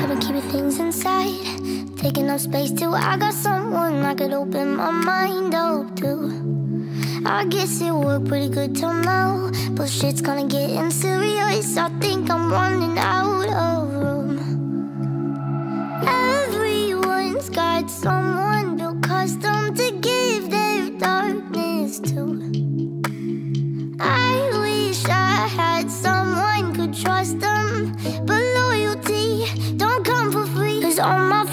been keeping things inside, taking up space till I got someone I could open my mind up to. I guess it worked pretty good till now, but shit's gonna get serious. I think I'm running out of room. Everyone's got someone built custom to give their darkness to. I wish I had someone could trust them, but loyalty don't come for free. 'Cause all my